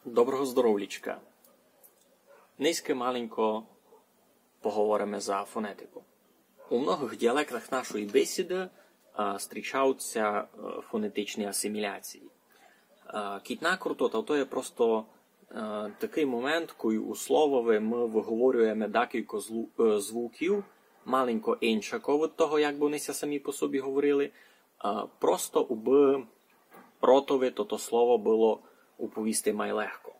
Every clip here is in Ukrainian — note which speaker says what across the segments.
Speaker 1: Доброго здоров'ячка. Низьки маленько поговоримо за фонетику. У многих діалектах нашої бесіди зустрічаються фонетичні асиміляції. Кіть накруто, то є просто такий момент, коли у словові ми виговорюємо декілька звуків, маленько іншако від того, як би вони самі по собі говорили, просто аби ротові то слово було уповісти май легко.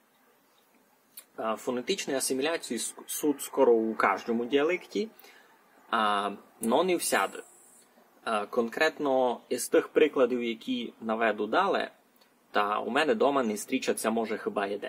Speaker 1: Фонетичні асиміляції суть скоро у кожному діалекті, но не всяде. Конкретно із тих прикладів, які наведу далі, та у мене дома не зустрічаться може хіба один.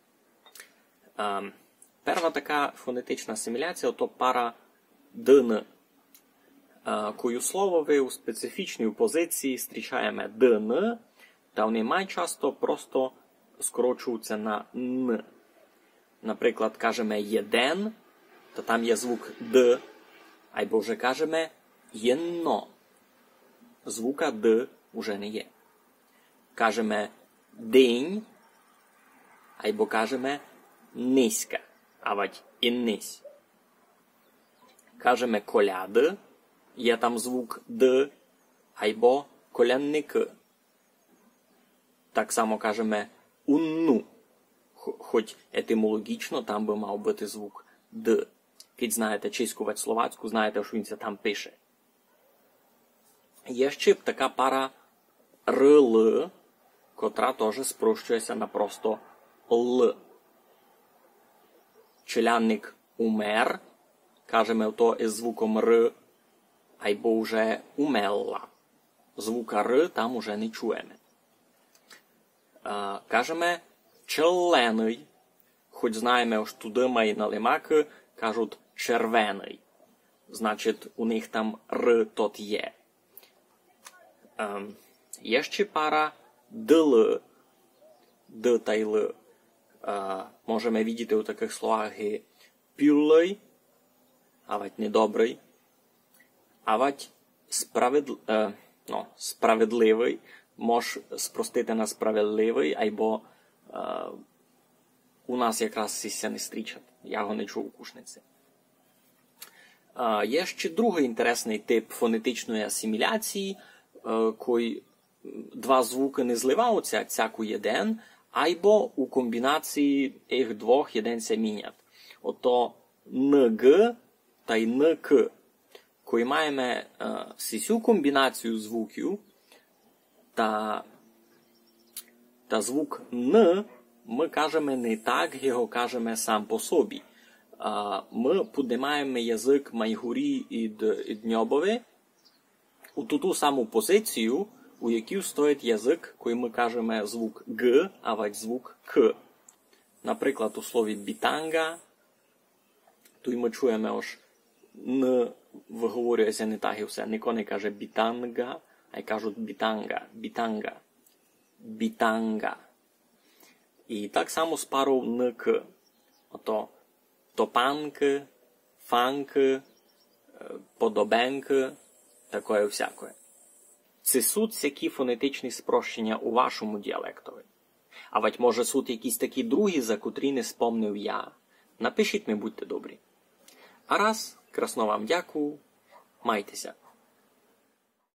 Speaker 1: Перша така фонетична асиміляція – то пара «дн», кою словові у специфічній позиції зустрічаємо «дн», та вони майчасто просто скорочуються на «н». Наприклад, кажемо «єден», то там є звук «д», або вже кажемо «єнно». Звука «д» уже не є. Кажемо «день», або кажемо «ниська», авать «іннись». Кажемо «коляди», є там звук «д», або «колянники». Так само кажемо «унну», хоч етимологічно там би мав бути звук «д». Кіть знаєте чеську словацьку, знаєте, що він це там пише. Є ще така пара «рл», котра теж спрощується на просто «л». Челянник умер, кажемо то із звуком «р», або вже «умелла». Звука «р» там уже не чуємо. Кажемо «челлений», хоч знаємо, що туди має налимаки, кажуть «червений». Значить, у них там «р» тот є. Є ще пара «дл», «д» та «л». Можемо видіти у таких словах «пюллий», авать недобрий, авать справедливий, може спростити на справедливий, або у нас якраз сісся не стрічать. Я його не чув у кушниці. Є ще другий інтересний тип фонетичної асиміляції, коли два звуки не зливаються, цяку єден, або у комбінації їх двох єден се мінять. Ото «нг» та й «нк». Коли маємо цю комбінацію звуків, та звук «н» ми кажемо не так, його кажемо сам по собі. Ми піднімаємо язик майгурі і дньобові у ту саму позицію, у якій стоїть язик, коли ми кажемо звук «г», а звук «к». Наприклад, у слові «бітанга», то ми чуємо аж «н» виговорюється не так і все. Ніхто не каже «бітанга», а кажуть «бітанга», «бітанга», «бітанга». І так само з парою «нк». Ото топанки, фанки, подобенки, такое всякое. Це суть всякі фонетичні спрощення у вашому діалектові. А ведь може суть якісь такі другі, за котрі не спомнив я. Напишіть мені, будьте добрі. А раз, красно вам дякую, майтеся.